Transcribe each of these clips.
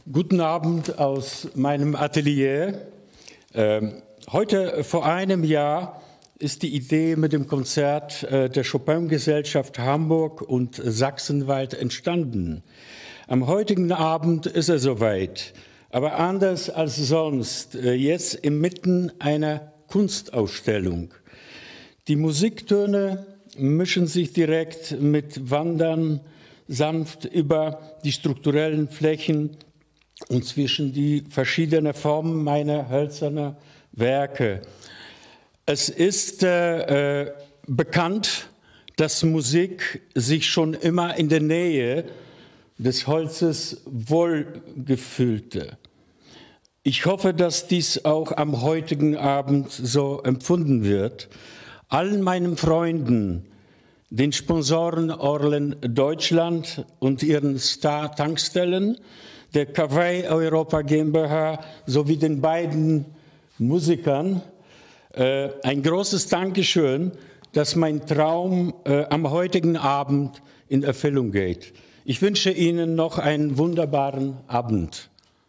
Guten Abend aus meinem Atelier. Heute vor einem Jahr ist die Idee mit dem Konzert der Chopin-Gesellschaft Hamburg und Sachsenwald entstanden. Am heutigen Abend ist er soweit, aber anders als sonst, jetzt inmitten einer Kunstausstellung. Die Musiktöne mischen sich direkt mit Wandern sanft über die strukturellen Flächen und zwischen die verschiedenen Formen meiner hölzernen Werke. Es ist bekannt, dass Musik sich schon immer in der Nähe des Holzes wohlgefühlte. Ich hoffe, dass dies auch am heutigen Abend so empfunden wird. Allen meinen Freunden, den Sponsoren Orlen Deutschland und ihren Star-Tankstellen, der Kawai Europa GmbH sowie den beiden Musikern ein großes Dankeschön, dass mein Traum am heutigen Abend in Erfüllung geht. Ich wünsche Ihnen noch einen wunderbaren Abend.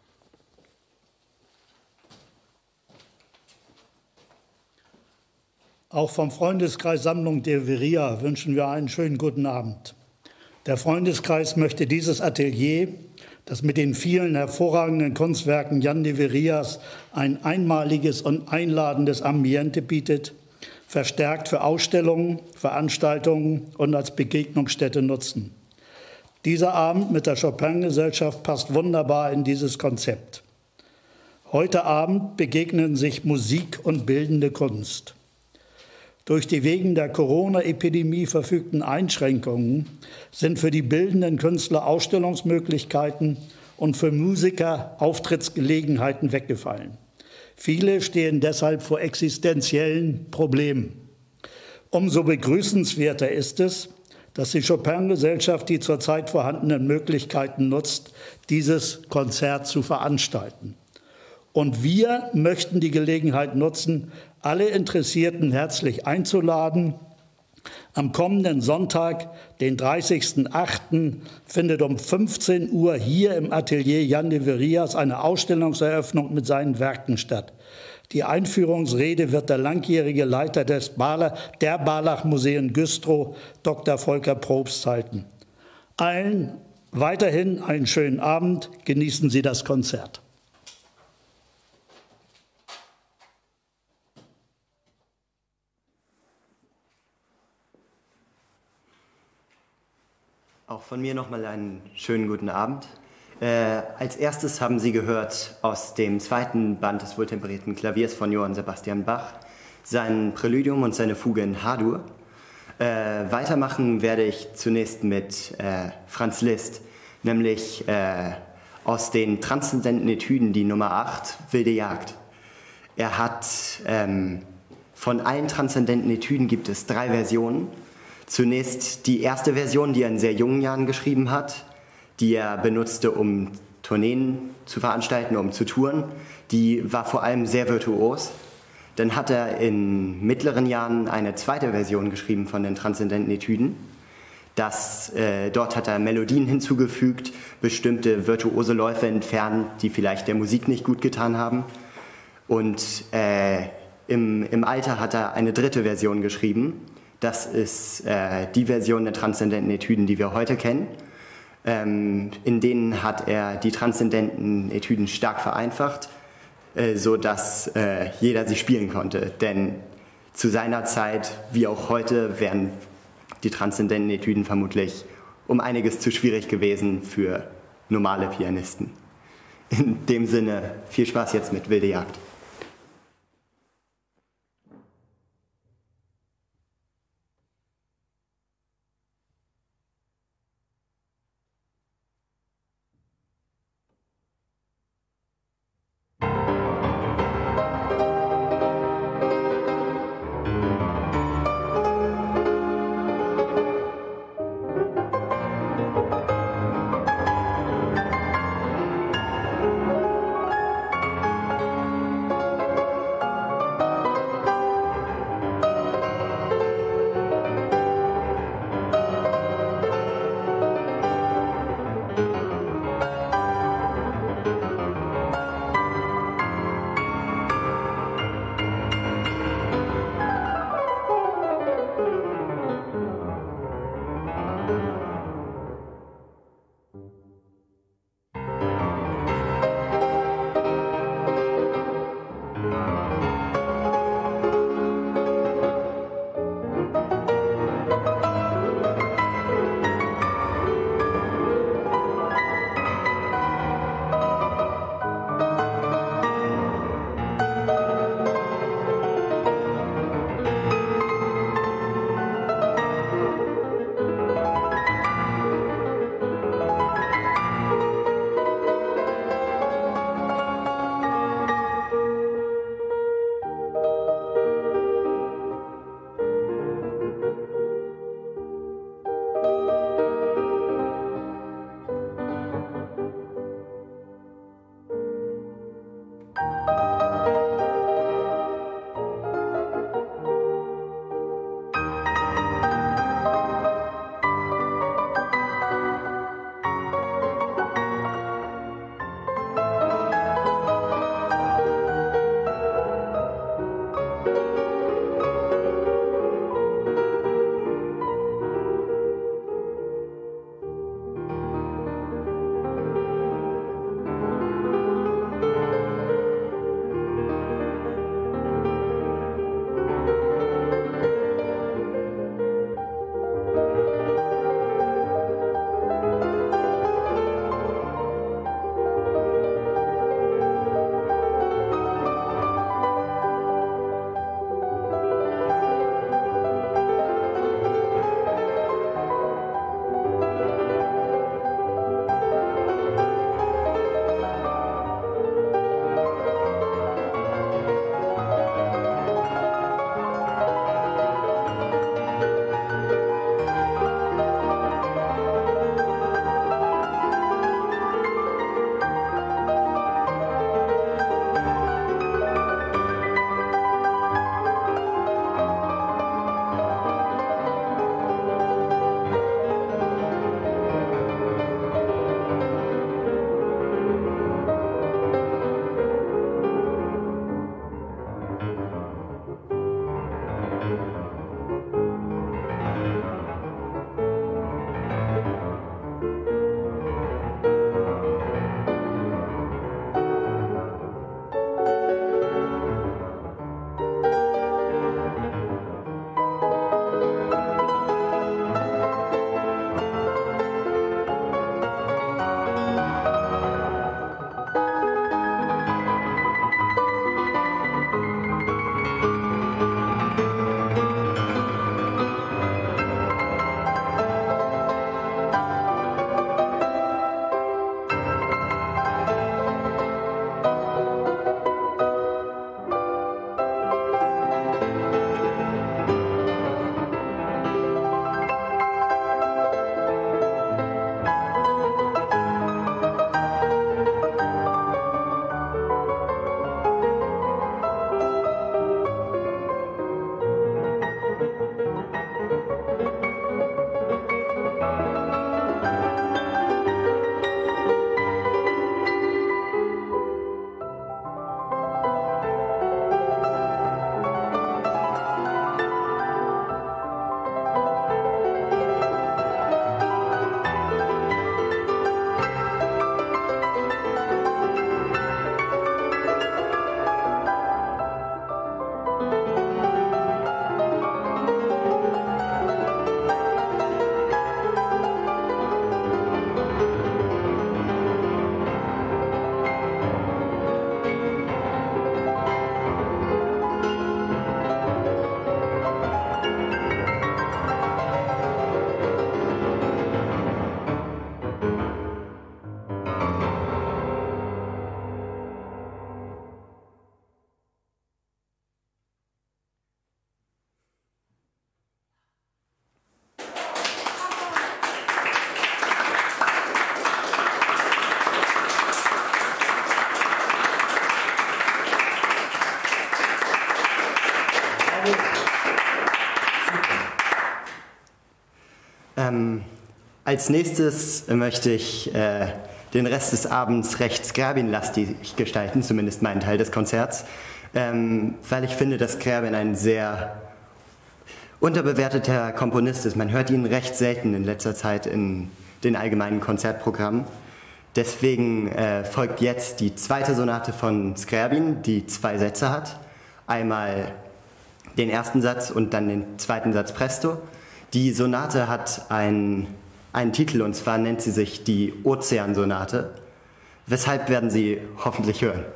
Auch vom Freundeskreis Sammlung de Veria wünschen wir einen schönen guten Abend. Der Freundeskreis möchte dieses Atelier, das mit den vielen hervorragenden Kunstwerken Jan de Verias ein einmaliges und einladendes Ambiente bietet, verstärkt für Ausstellungen, Veranstaltungen und als Begegnungsstätte nutzen. Dieser Abend mit der Chopin-Gesellschaft passt wunderbar in dieses Konzept. Heute Abend begegnen sich Musik und bildende Kunst. Durch die wegen der Corona-Epidemie verfügten Einschränkungen sind für die bildenden Künstler Ausstellungsmöglichkeiten und für Musiker Auftrittsgelegenheiten weggefallen. Viele stehen deshalb vor existenziellen Problemen. Umso begrüßenswerter ist es, dass die Chopin-Gesellschaft die zurzeit vorhandenen Möglichkeiten nutzt, dieses Konzert zu veranstalten. Und wir möchten die Gelegenheit nutzen, alle Interessierten herzlich einzuladen. Am kommenden Sonntag, den 30.08., findet um 15 Uhr hier im Atelier Jan de Verias eine Ausstellungseröffnung mit seinen Werken statt. Die Einführungsrede wird der langjährige Leiter der Barlach-Museen Güstrow, Dr. Volker Probst, halten. Allen weiterhin einen schönen Abend. Genießen Sie das Konzert. Auch von mir nochmal einen schönen guten Abend. Als erstes haben Sie gehört aus dem zweiten Band des wohltemperierten Klaviers von Johann Sebastian Bach sein Präludium und seine Fuge in H-Dur. Weitermachen werde ich zunächst mit Franz Liszt, nämlich aus den transzendenten Etüden die Nummer 8, Wilde Jagd. Er hat von allen transzendenten Etüden gibt es 3 Versionen. Zunächst die erste Version, die er in sehr jungen Jahren geschrieben hat, die er benutzte, um Tourneen zu veranstalten, um zu touren. Die war vor allem sehr virtuos. Dann hat er in mittleren Jahren eine zweite Version geschrieben von den transzendenten Etüden. Dort hat er Melodien hinzugefügt, bestimmte virtuose Läufe entfernt, die vielleicht der Musik nicht gut getan haben. Und im Alter hat er eine dritte Version geschrieben. Das ist die Version der transzendenten Etüden, die wir heute kennen. In denen hat er die transzendenten Etüden stark vereinfacht, sodass jeder sie spielen konnte. Denn zu seiner Zeit, wie auch heute, wären die transzendenten Etüden vermutlich um einiges zu schwierig gewesen für normale Pianisten. In dem Sinne, viel Spaß jetzt mit Wilde Jagd. Als nächstes möchte ich den Rest des Abends recht Scriabin-lastig gestalten, zumindest meinen Teil des Konzerts, weil ich finde, dass Scriabin ein sehr unterbewerteter Komponist ist. Man hört ihn recht selten in letzter Zeit in den allgemeinen Konzertprogrammen. Deswegen folgt jetzt die zweite Sonate von Scriabin, die 2 Sätze hat. Einmal den ersten Satz und dann den zweiten Satz presto. Die Sonate hat einen Titel, und zwar nennt sie sich die Ozeansonate. Weshalb werden Sie hoffentlich hören.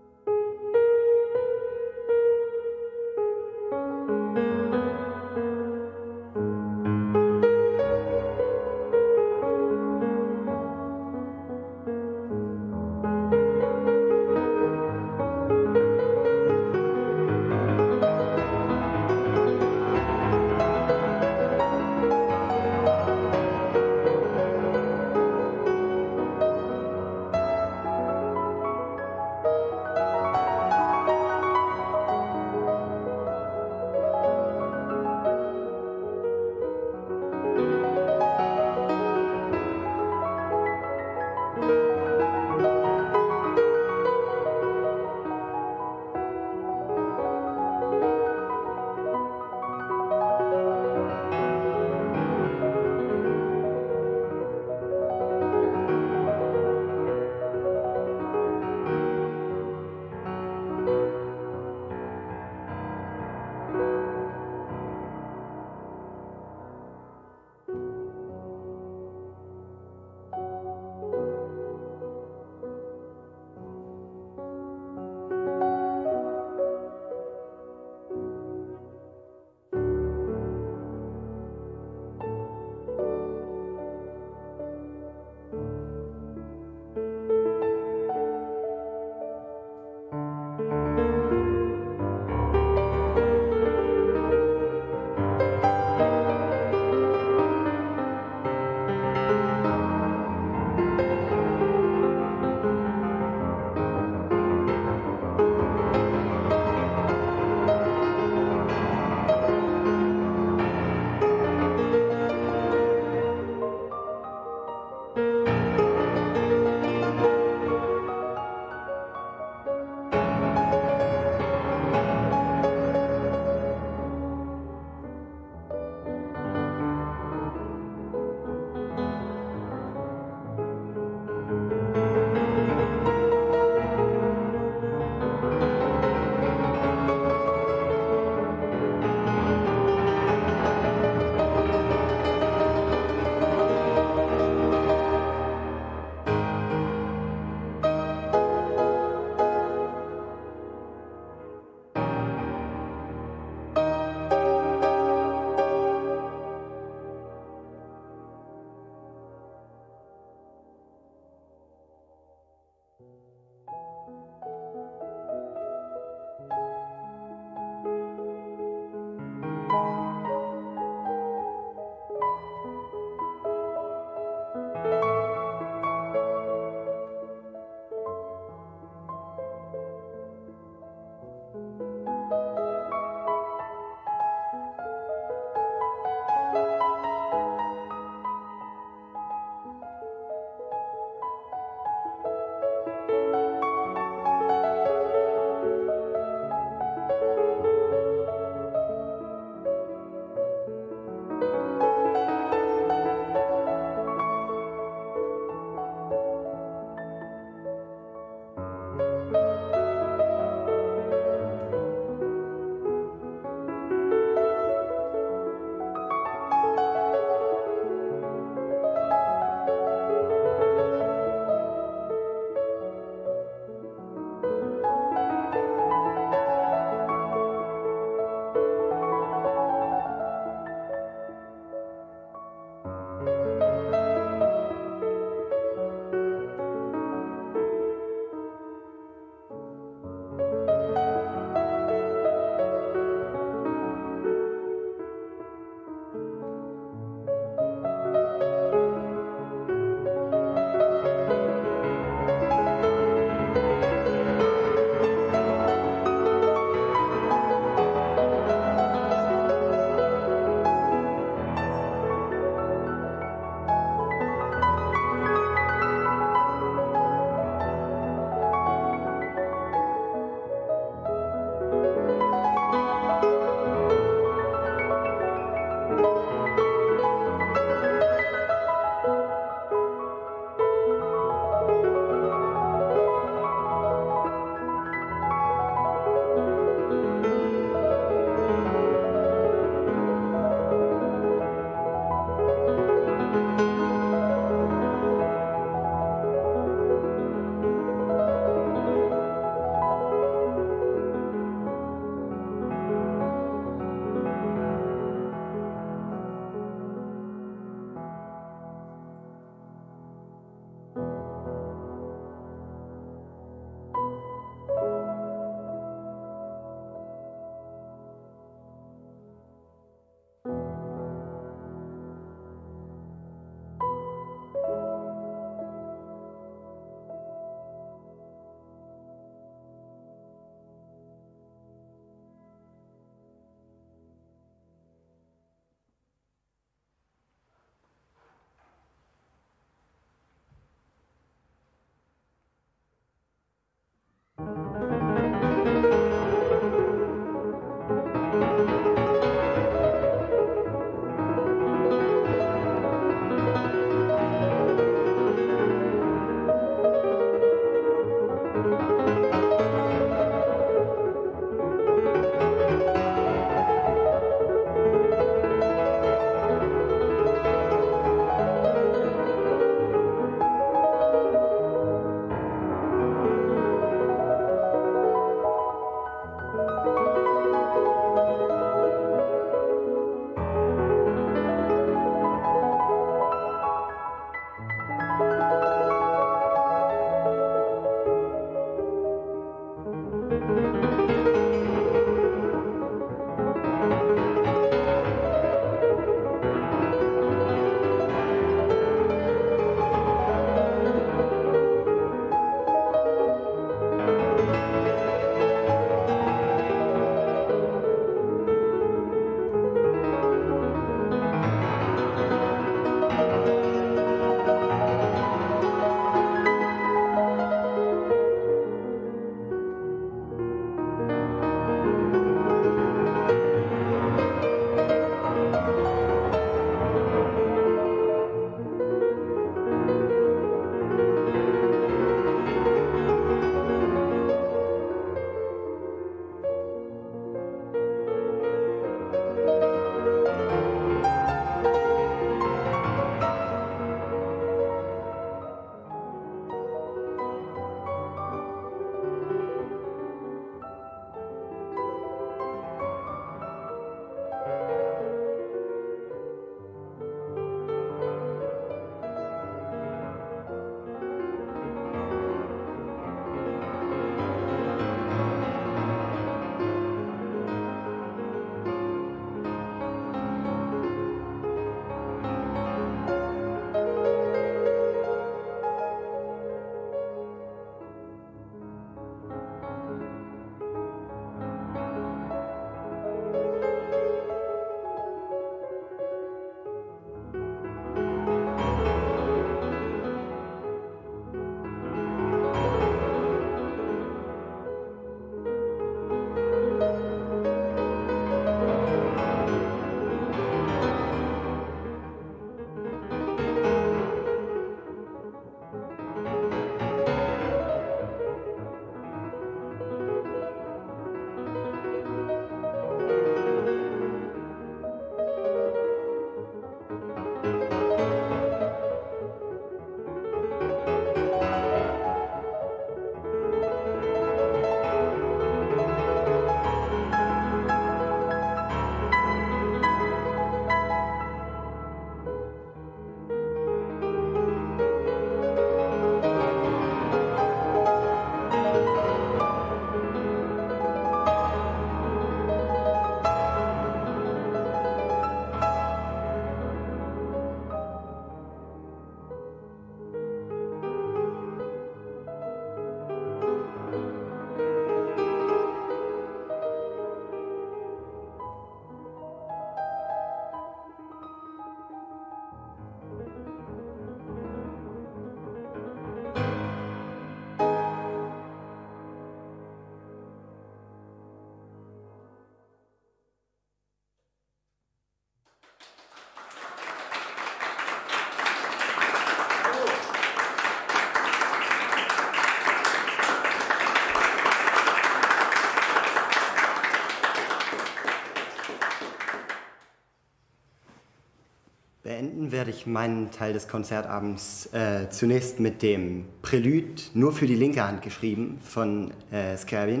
Beenden werde ich meinen Teil des Konzertabends zunächst mit dem Prälude nur für die linke Hand geschrieben von Scriabin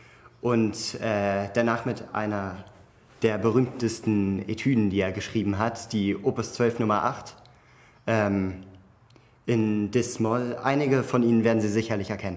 und danach mit einer der berühmtesten Etüden, die er geschrieben hat, die Opus 12 Nummer 8 in Dis-Moll. Einige von Ihnen werden sie sicherlich erkennen.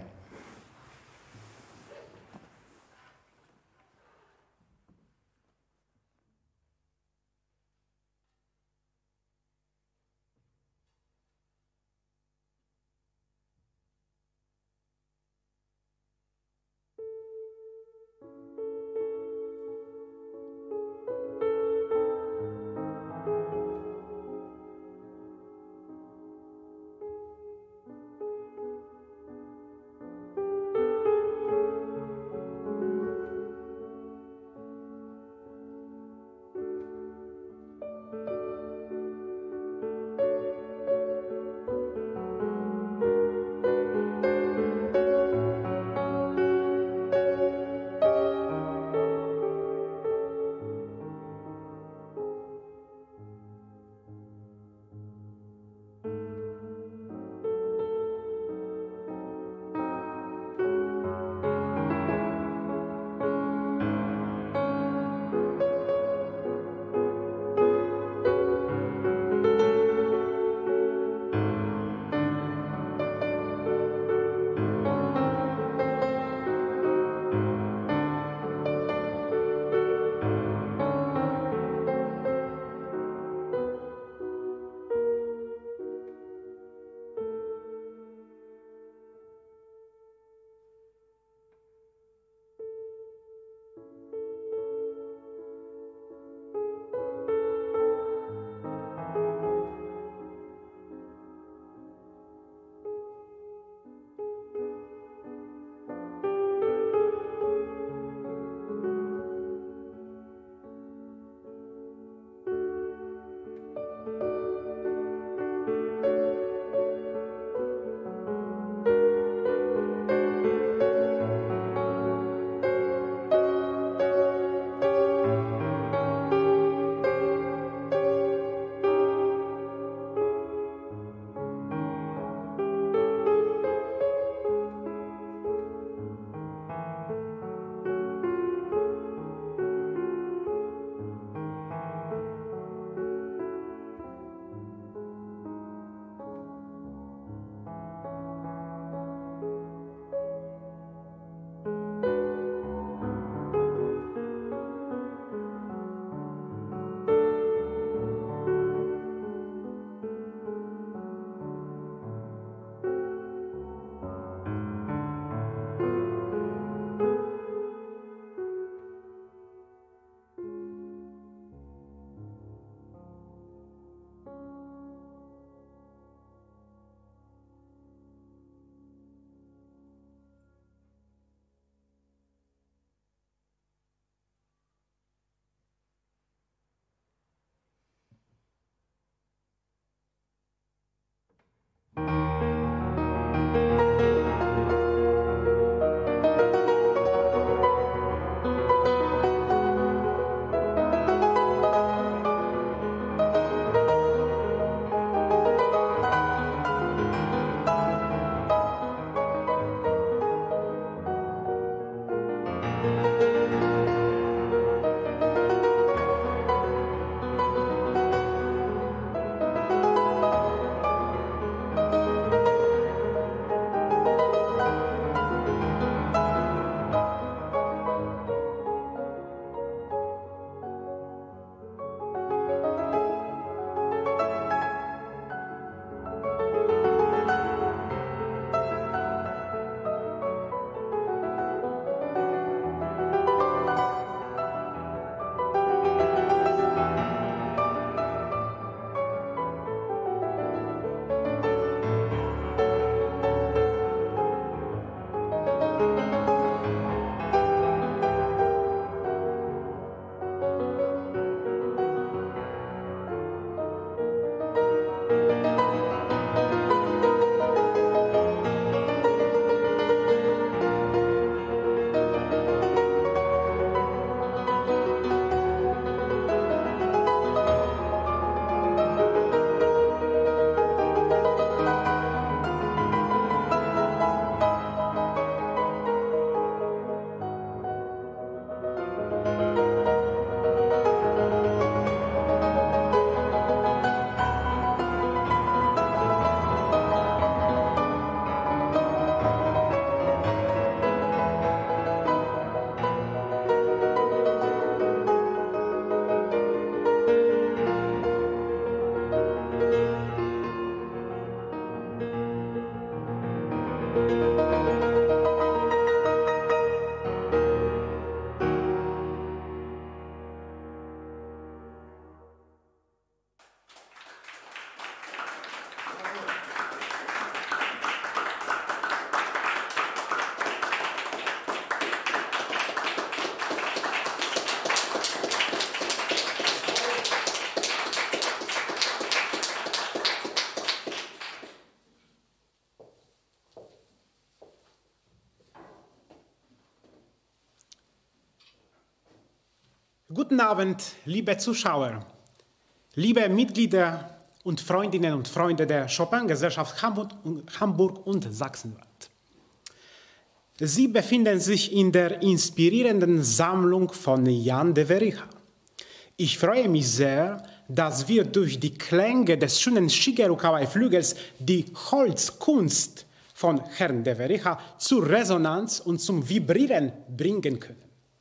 Guten Abend, liebe Zuschauer, liebe Mitglieder und Freundinnen und Freunde der Chopin-Gesellschaft Hamburg und Sachsen-Anhalt. Sie befinden sich in der inspirierenden Sammlung von Jan de Vericha. Ich freue mich sehr, dass wir durch die Klänge des schönen Shigeru Kawai-Flügels die Holzkunst von Herrn de Vericha zur Resonanz und zum Vibrieren bringen können.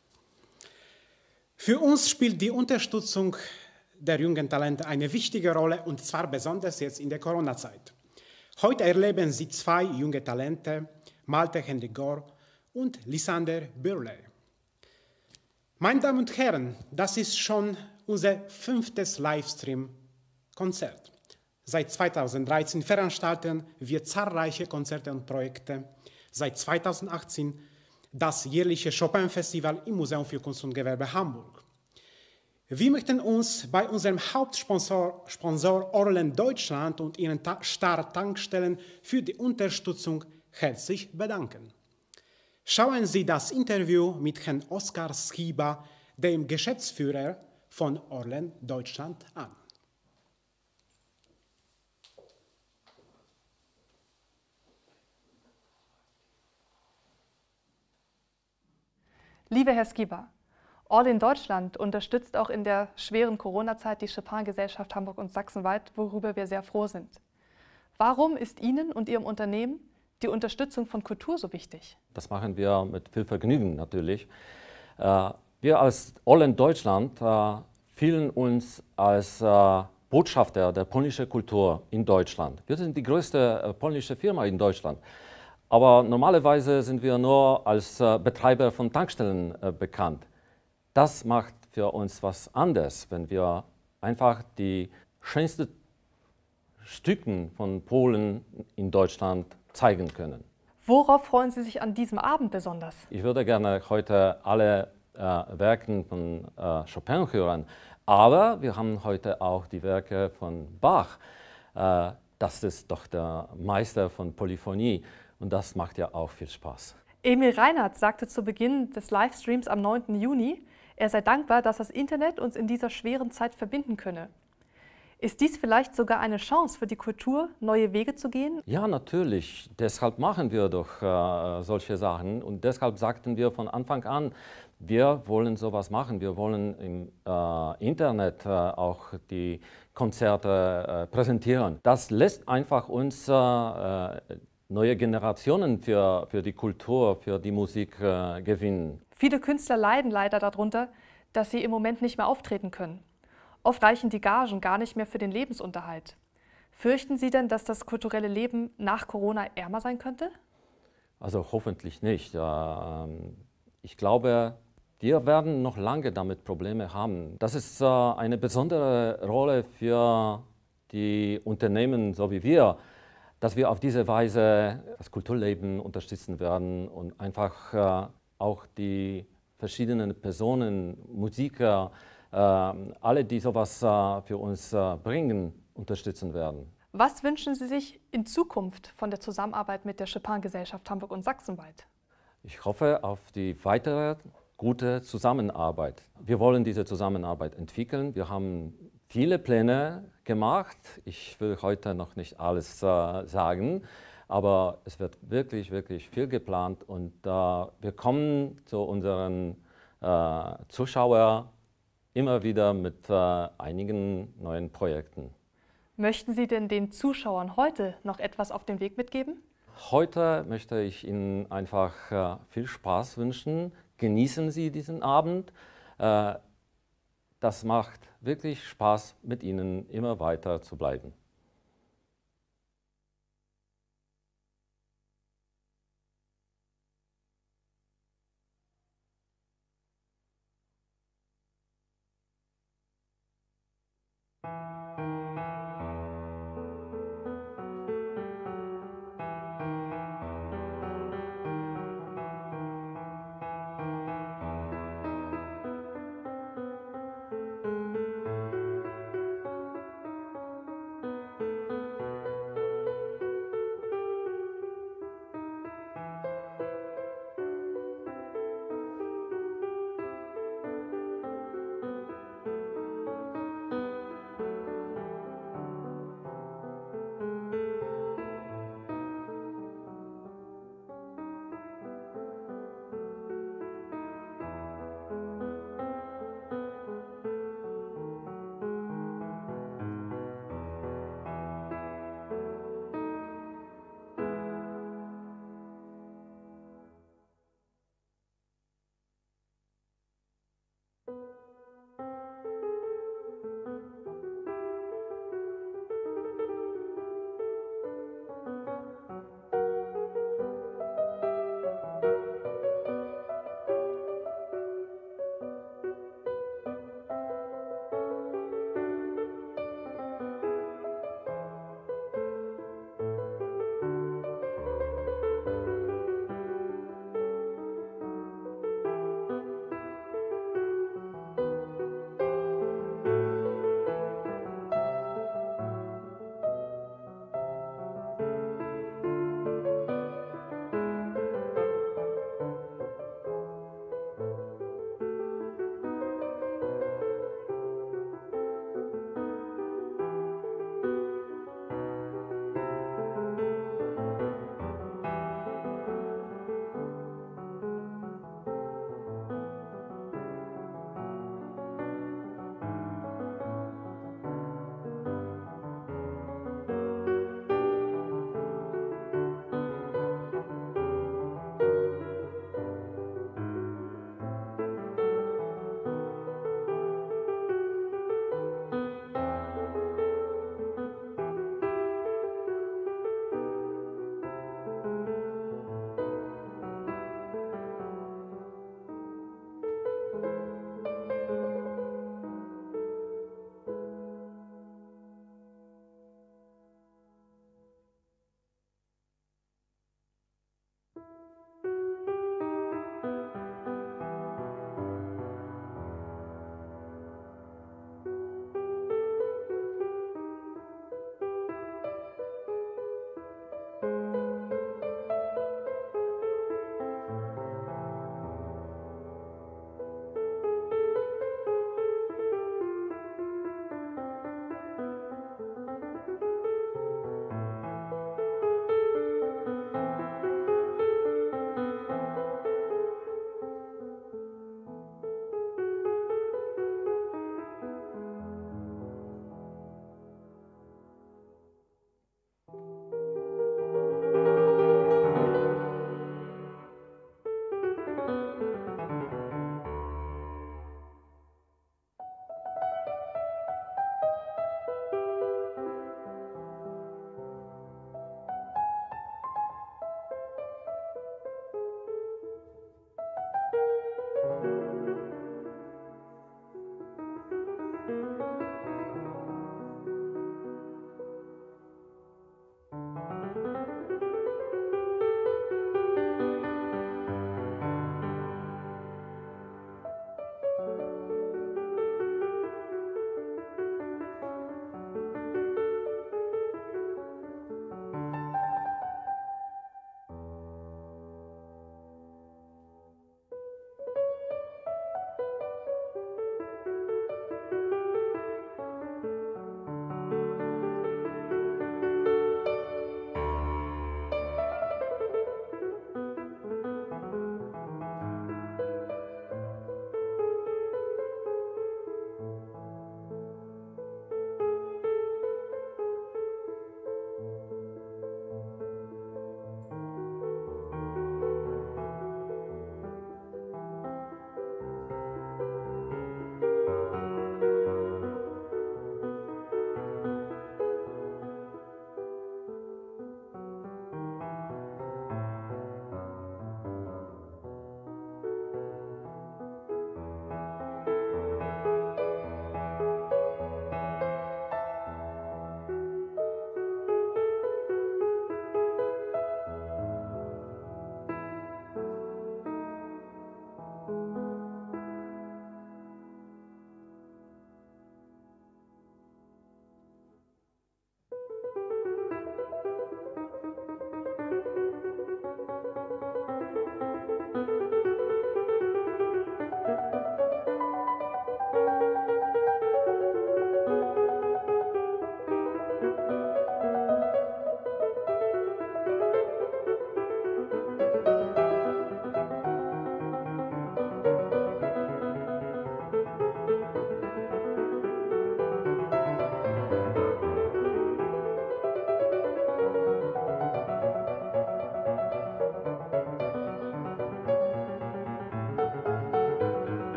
Für uns spielt die Unterstützung der jungen Talente eine wichtige Rolle, und zwar besonders jetzt in der Corona-Zeit. Heute erleben Sie zwei junge Talente, Malte Henry Gore und Lysander Burley. Meine Damen und Herren, das ist schon unser 5. Livestream-Konzert. Seit 2013 veranstalten wir zahlreiche Konzerte und Projekte. Seit 2018 das jährliche Chopin-Festival im Museum für Kunst und Gewerbe Hamburg. Wir möchten uns bei unserem Hauptsponsor Orlen Deutschland und ihren Star-Tankstellen für die Unterstützung herzlich bedanken. Schauen Sie das Interview mit Herrn Oskar Schiba, dem Geschäftsführer von Orlen Deutschland, an. Lieber Herr Schiba, Orlen Deutschland unterstützt auch in der schweren Corona-Zeit die Chopin-Gesellschaft Hamburg und Sachsen-Anhalt, worüber wir sehr froh sind. Warum ist Ihnen und Ihrem Unternehmen die Unterstützung von Kultur so wichtig? Das machen wir mit viel Vergnügen natürlich. Wir als Orlen Deutschland fühlen uns als Botschafter der polnischen Kultur in Deutschland. Wir sind die größte polnische Firma in Deutschland. Aber normalerweise sind wir nur als Betreiber von Tankstellen bekannt. Das macht für uns was anderes, wenn wir einfach die schönsten Stücke von Polen in Deutschland zeigen können. Worauf freuen Sie sich an diesem Abend besonders? Ich würde gerne heute alle Werke von Chopin hören, aber wir haben heute auch die Werke von Bach. Das ist doch der Meister von Polyphonie. Und das macht ja auch viel Spaß. Emil Reinhardt sagte zu Beginn des Livestreams am 9. Juni, er sei dankbar, dass das Internet uns in dieser schweren Zeit verbinden könne. Ist dies vielleicht sogar eine Chance für die Kultur, neue Wege zu gehen? Ja, natürlich. Deshalb machen wir doch solche Sachen. Und deshalb sagten wir von Anfang an, wir wollen sowas machen. Wir wollen im Internet auch die Konzerte präsentieren. Das lässt einfach uns neue Generationen für die Kultur, für die Musik gewinnen. Viele Künstler leiden leider darunter, dass sie im Moment nicht mehr auftreten können. Oft reichen die Gagen gar nicht mehr für den Lebensunterhalt. Fürchten Sie denn, dass das kulturelle Leben nach Corona ärmer sein könnte? Also hoffentlich nicht. Ich glaube, wir werden noch lange damit Probleme haben. Das ist eine besondere Rolle für die Unternehmen, so wie wir, dass wir auf diese Weise das Kulturleben unterstützen werden und einfach auch die verschiedenen Personen, Musiker, alle, die sowas für uns bringen, unterstützen werden. Was wünschen Sie sich in Zukunft von der Zusammenarbeit mit der Chopin-Gesellschaft Hamburg und Sachsen-Anhalt? Ich hoffe auf die weitere gute Zusammenarbeit. Wir wollen diese Zusammenarbeit entwickeln. Wir haben viele Pläne gemacht. Ich will heute noch nicht alles sagen, aber es wird wirklich, wirklich viel geplant und wir kommen zu unseren Zuschauern immer wieder mit einigen neuen Projekten. Möchten Sie denn den Zuschauern heute noch etwas auf den Weg mitgeben? Heute möchte ich Ihnen einfach viel Spaß wünschen. Genießen Sie diesen Abend. Das macht wirklich Spaß, mit Ihnen immer weiter zu bleiben.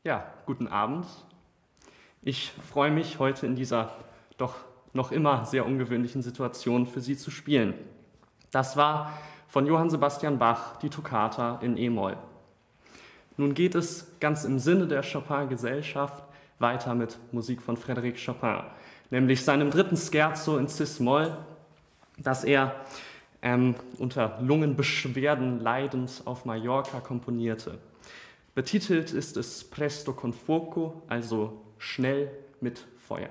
Ja, guten Abend. Ich freue mich, heute in dieser doch noch immer sehr ungewöhnlichen Situation für Sie zu spielen. Das war von Johann Sebastian Bach die Toccata in E-Moll. Nun geht es ganz im Sinne der Chopin-Gesellschaft weiter mit Musik von Frédéric Chopin, nämlich seinem 3. Scherzo in Cis-Moll, das er unter Lungenbeschwerden leidend auf Mallorca komponierte. Betitelt ist es Presto con fuoco, also schnell mit Feuer.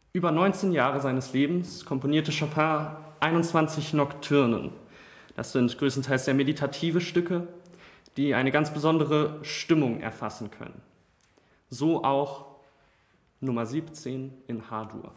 Über 19 Jahre seines Lebens komponierte Chopin 21 Nocturnen. Das sind größtenteils sehr meditative Stücke, die eine ganz besondere Stimmung erfassen können. So auch Nummer 17 in H-Dur.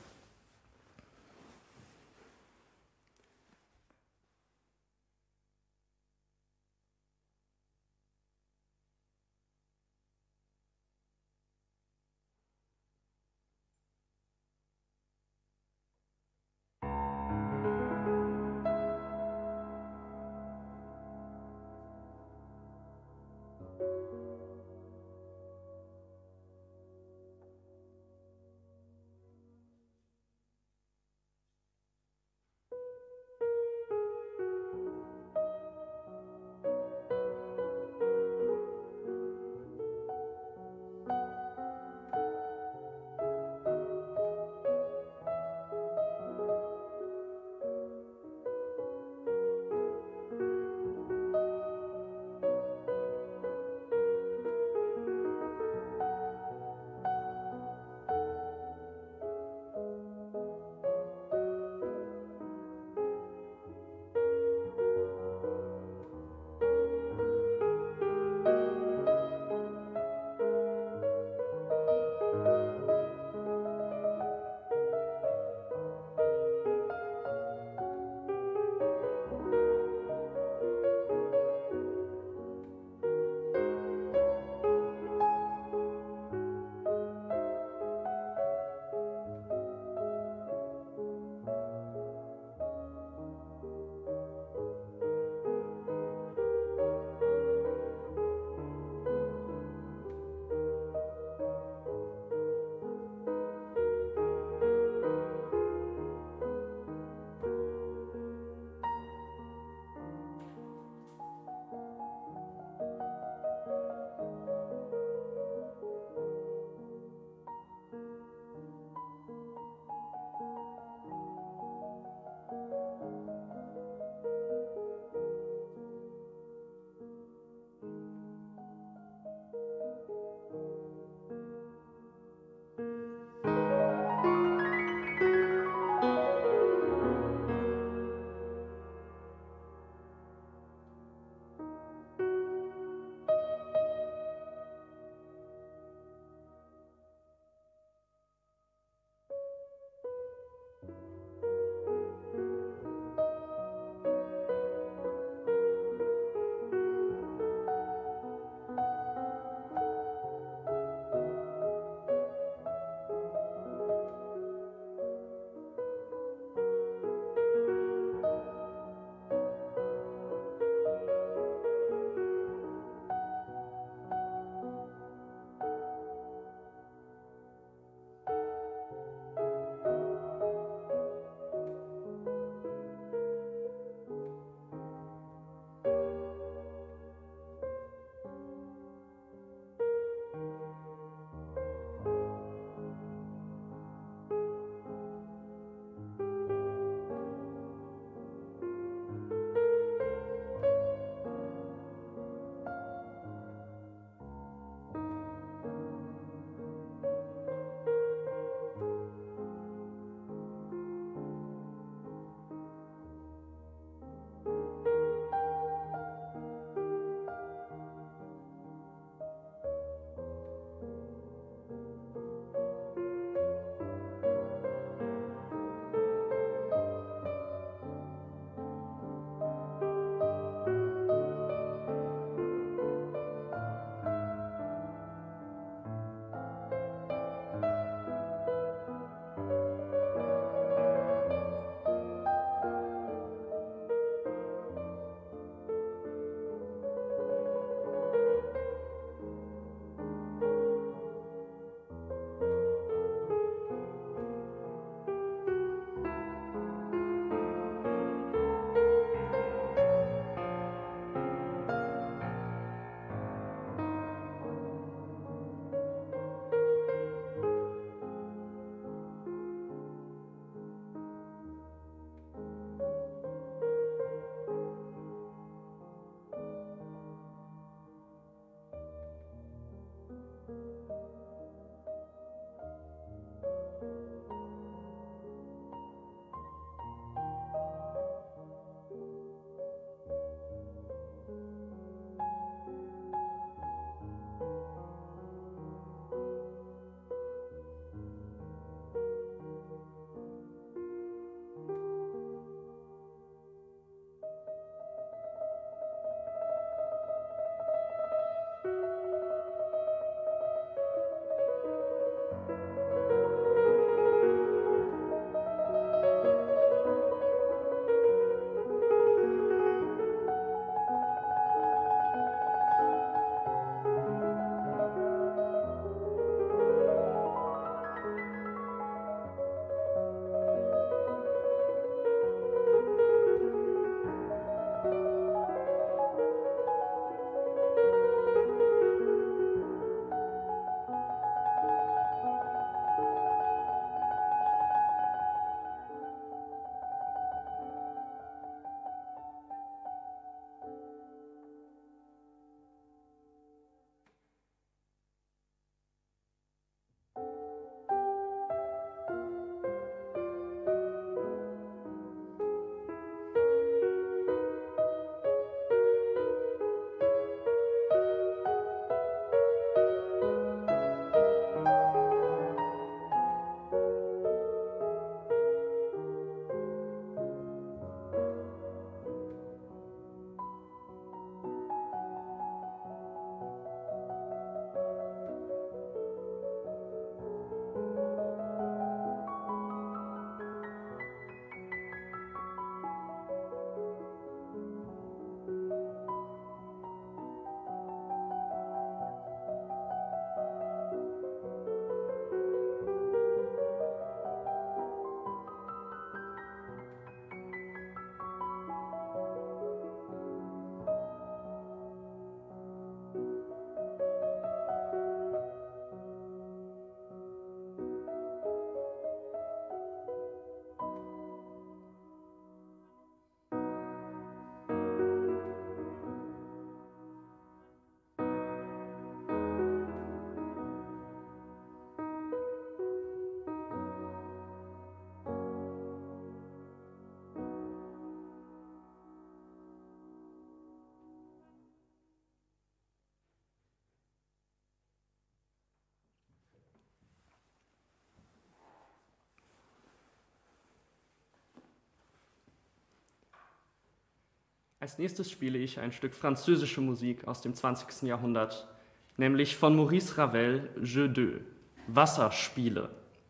Als nächstes spiele ich ein Stück französische Musik aus dem 20. Jahrhundert, nämlich von Maurice Ravel, Jeux d'eau, Wasserspiele.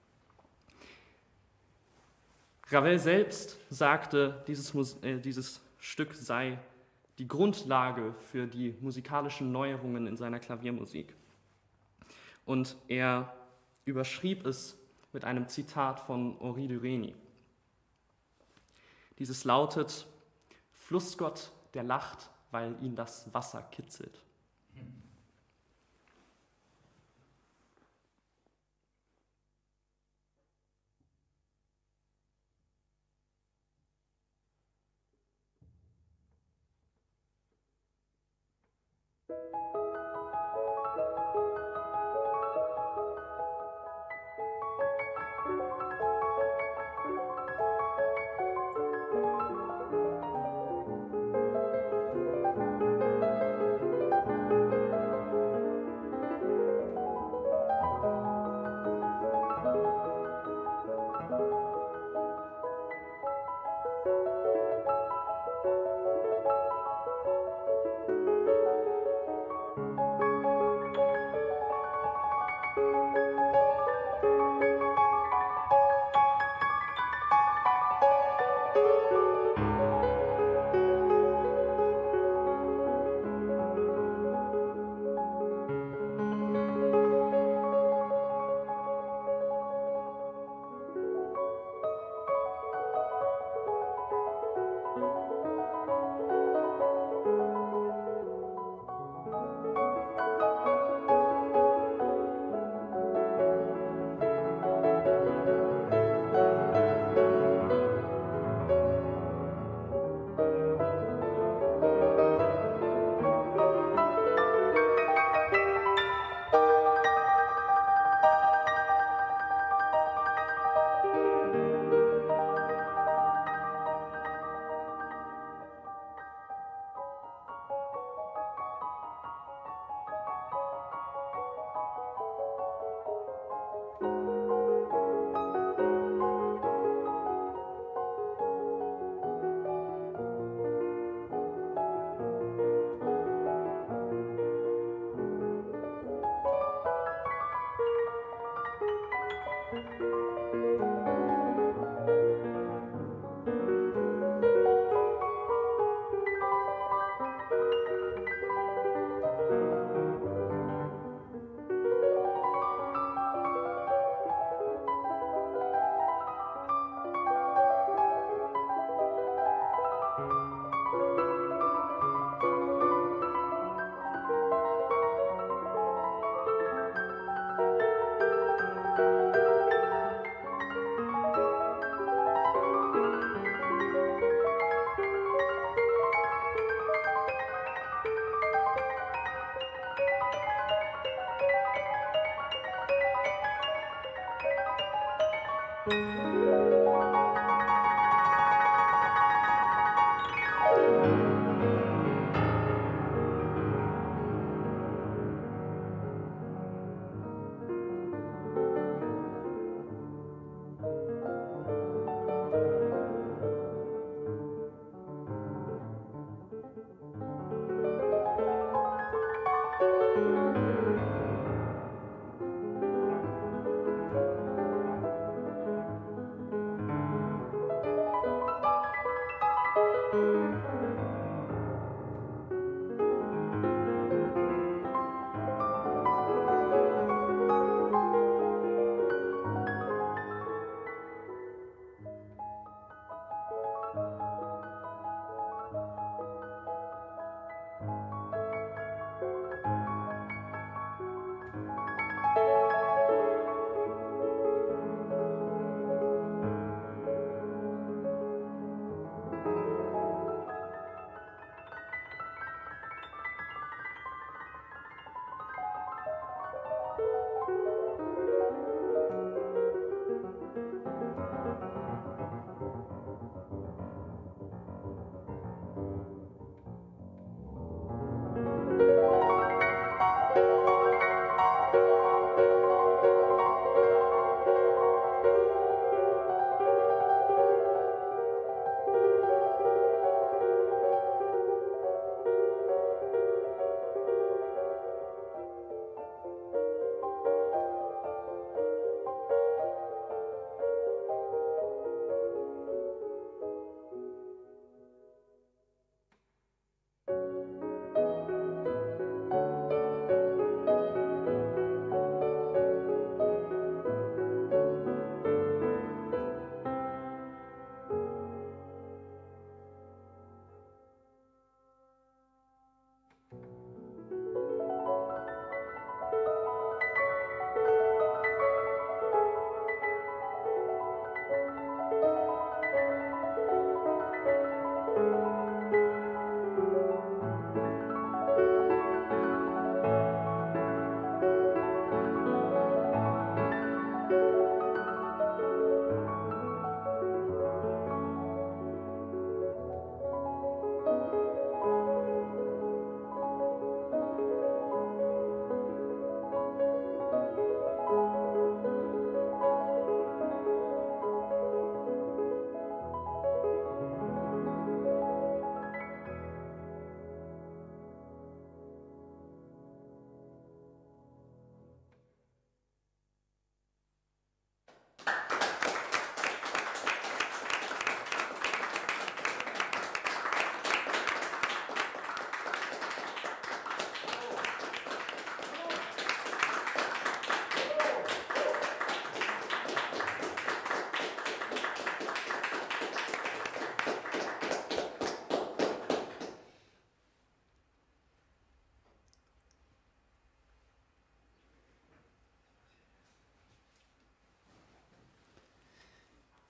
Ravel selbst sagte, dieses Stück sei die Grundlage für die musikalischen Neuerungen in seiner Klaviermusik. Und er überschrieb es mit einem Zitat von Henri de Remy. Dieses lautet: Flussgott, der lacht, weil ihn das Wasser kitzelt.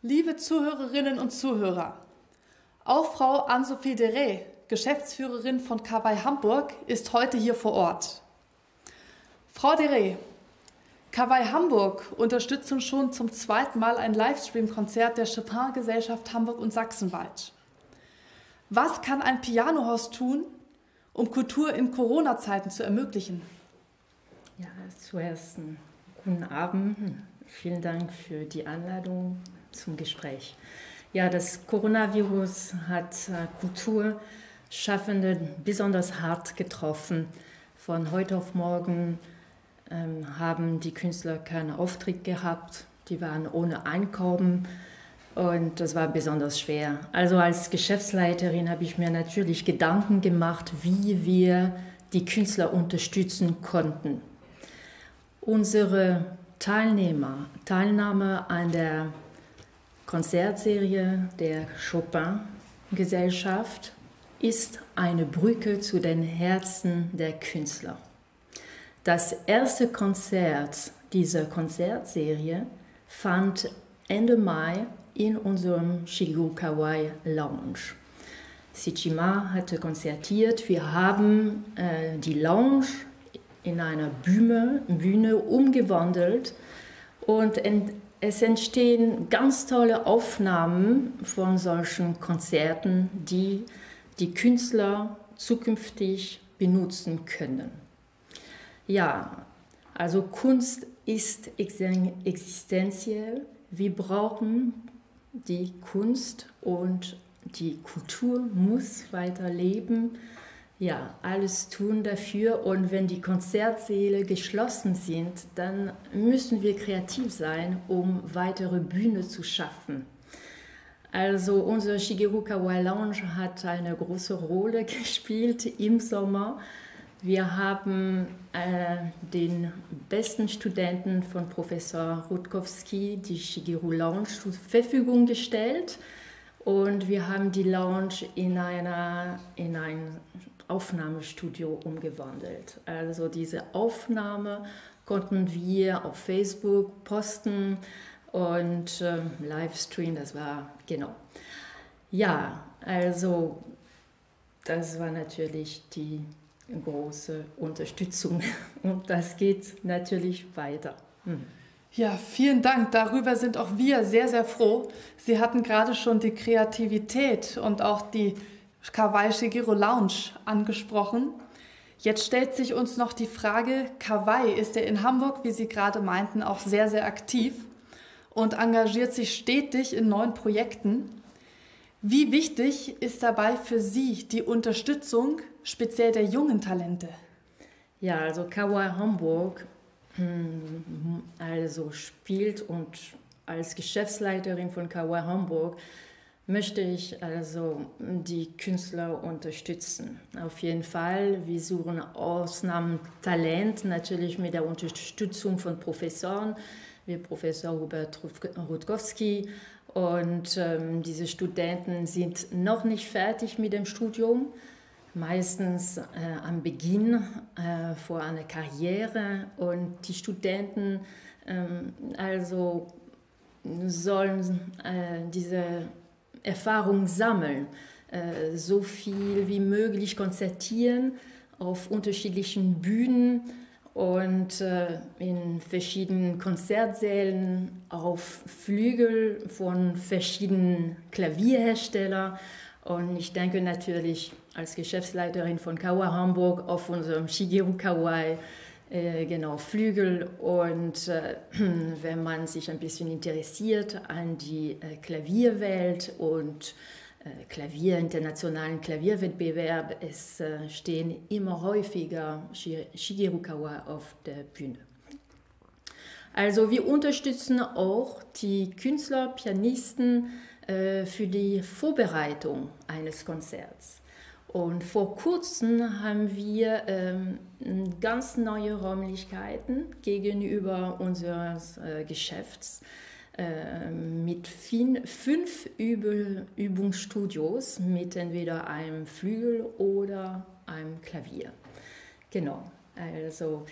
Liebe Zuhörerinnen und Zuhörer, auch Frau Anne-Sophie Deret, Geschäftsführerin von Kawai Hamburg, ist heute hier vor Ort. Frau Deret, Kawai Hamburg unterstützen schon zum zweiten Mal ein Livestream-Konzert der Chopin-Gesellschaft Hamburg und Sachsen-Wald. Was kann ein Pianohaus tun, um Kultur in Corona-Zeiten zu ermöglichen? Ja, zuerst guten Abend. Vielen Dank für die Einladung zum Gespräch. Ja, das Coronavirus hat Kulturschaffende besonders hart getroffen. Von heute auf morgen haben die Künstler keinen Auftritt gehabt. Die waren ohne Einkommen und das war besonders schwer. Also als Geschäftsleiterin habe ich mir natürlich Gedanken gemacht, wie wir die Künstler unterstützen konnten. Unsere Teilnahme an der Konzertserie der Chopin-Gesellschaft ist eine Brücke zu den Herzen der Künstler. Das erste Konzert dieser Konzertserie fand Ende Mai in unserem Shigeru Kawai Lounge. Sijima hatte konzertiert. Wir haben die Lounge in einer Bühne umgewandelt und es entstehen ganz tolle Aufnahmen von solchen Konzerten, die die Künstler zukünftig benutzen können. Ja, also Kunst ist existenziell. Wir brauchen die Kunst und die Kultur muss weiterleben. Ja, alles tun dafür. Und wenn die Konzertsäle geschlossen sind, dann müssen wir kreativ sein, um weitere Bühne zu schaffen. Also unser Shigeru Kawai Lounge hat eine große Rolle gespielt im Sommer. Wir haben den besten Studenten von Professor Rutkowski die Shigeru Lounge zur Verfügung gestellt und wir haben die Lounge in ein Aufnahmestudio umgewandelt. Also diese Aufnahme konnten wir auf Facebook posten und Livestream, das war genau. Ja, also das war natürlich die große Unterstützung und das geht natürlich weiter. Ja, vielen Dank. Darüber sind auch wir sehr, sehr froh. Sie hatten gerade schon die Kreativität und auch die Kawai Shigeru Lounge angesprochen. Jetzt stellt sich uns noch die Frage, Kawai ist ja in Hamburg, wie Sie gerade meinten, auch sehr, sehr aktiv und engagiert sich stetig in neuen Projekten. Wie wichtig ist dabei für Sie die Unterstützung speziell der jungen Talente? Ja, also Kawai Hamburg also spielt und als Geschäftsleiterin von Kawai Hamburg möchte ich also die Künstler unterstützen. Auf jeden Fall, wir suchen Ausnahmetalent, natürlich mit der Unterstützung von Professoren, wie Professor Hubert Rutkowski. Und diese Studenten sind noch nicht fertig mit dem Studium, meistens am Beginn vor einer Karriere. Und die Studenten also sollen diese Erfahrung sammeln, so viel wie möglich konzertieren auf unterschiedlichen Bühnen und in verschiedenen Konzertsälen auf Flügel von verschiedenen Klavierherstellern. Und ich denke natürlich als Geschäftsleiterin von Kawai Hamburg auf unserem Shigeru Kawai, genau, Flügel. Und wenn man sich ein bisschen interessiert an die Klavierwelt und internationalen Klavierwettbewerb, es stehen immer häufiger Shigeru Kawai auf der Bühne. Also wir unterstützen auch die Künstler, Pianisten für die Vorbereitung eines Konzerts. Und vor kurzem haben wir ganz neue Räumlichkeiten gegenüber unseres Geschäfts mit 5 Übungsstudios mit entweder einem Flügel oder einem Klavier. Genau, also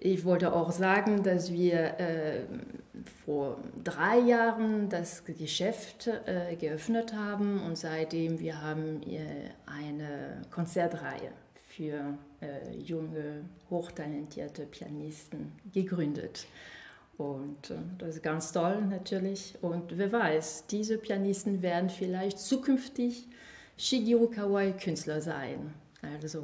Ich wollte auch sagen, dass wir vor 3 Jahren das Geschäft geöffnet haben und seitdem wir haben eine Konzertreihe für junge, hochtalentierte Pianisten gegründet. Und das ist ganz toll natürlich. Und wer weiß, diese Pianisten werden vielleicht zukünftig Shigeru Kawai-Künstler sein. Also.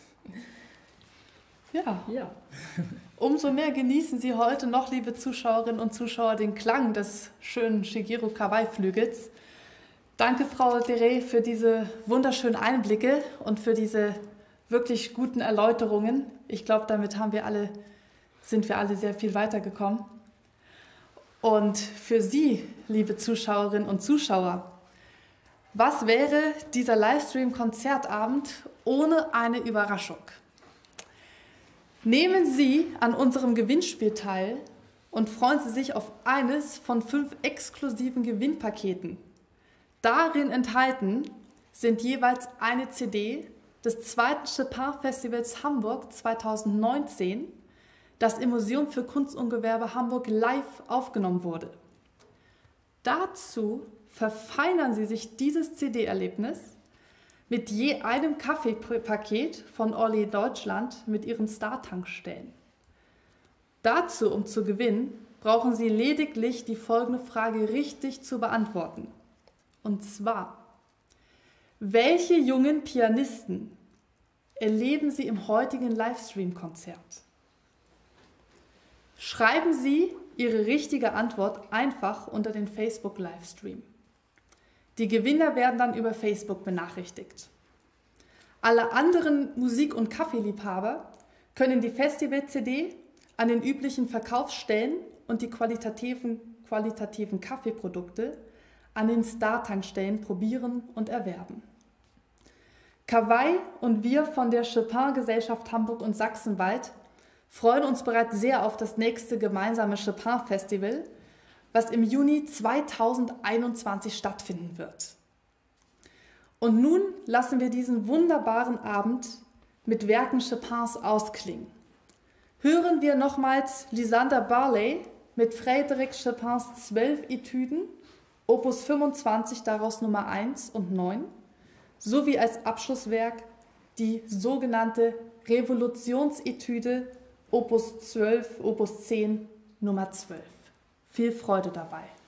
Ja. Umso mehr genießen Sie heute noch, liebe Zuschauerinnen und Zuschauer, den Klang des schönen Shigeru Kawai-Flügels. Danke, Frau Dere, für diese wunderschönen Einblicke und für diese wirklich guten Erläuterungen. Ich glaube, damit sind wir alle sehr viel weitergekommen. Und für Sie, liebe Zuschauerinnen und Zuschauer, was wäre dieser Livestream-Konzertabend ohne eine Überraschung? Nehmen Sie an unserem Gewinnspiel teil und freuen Sie sich auf eines von 5 exklusiven Gewinnpaketen. Darin enthalten sind jeweils eine CD des 2. Chopin-Festivals Hamburg 2019, das im Museum für Kunst und Gewerbe Hamburg live aufgenommen wurde. Dazu verfeinern Sie sich dieses CD-Erlebnis mit je einem Kaffeepaket von Orly Deutschland mit ihren Star-Tankstellen. Dazu, um zu gewinnen, brauchen Sie lediglich die folgende Frage richtig zu beantworten. Und zwar: Welche jungen Pianisten erleben Sie im heutigen Livestream-Konzert? Schreiben Sie Ihre richtige Antwort einfach unter den Facebook-Livestream. Die Gewinner werden dann über Facebook benachrichtigt. Alle anderen Musik- und Kaffeeliebhaber können die Festival-CD an den üblichen Verkaufsstellen und die qualitativen Kaffeeprodukte an den Star-Tankstellen probieren und erwerben. Kawai und wir von der Chopin-Gesellschaft Hamburg und Sachsenwald freuen uns bereits sehr auf das nächste gemeinsame Chopin-Festival, was im Juni 2021 stattfinden wird. Und nun lassen wir diesen wunderbaren Abend mit Werken Chopins ausklingen. Hören wir nochmals Lysander Barley mit Frédéric Chopins 12 Etüden, Opus 25, daraus Nummer 1 und 9, sowie als Abschlusswerk die sogenannte Revolutionsetüde Opus 12, Opus 10, Nummer 12. Viel Freude dabei.